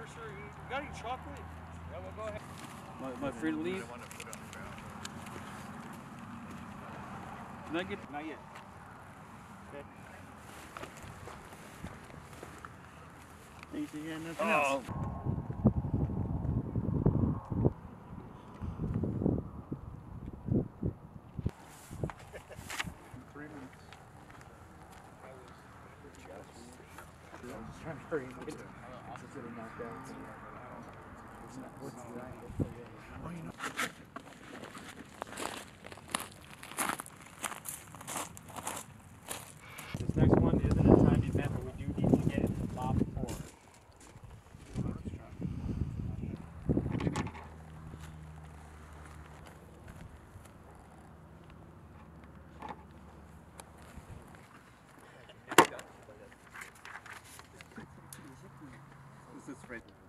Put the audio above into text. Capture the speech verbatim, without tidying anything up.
sure. You got any chocolate? Yeah, well, go ahead. Am I, am I free to leave? Can I get? Not yet. Okay. Anything you got nothing Oh. else? Three minutes. I was just trying to hurry and get it. I was getting knocked out. What's that? Oh, you know. This next one isn't a time event, but we do need to get it in the top four. This is right.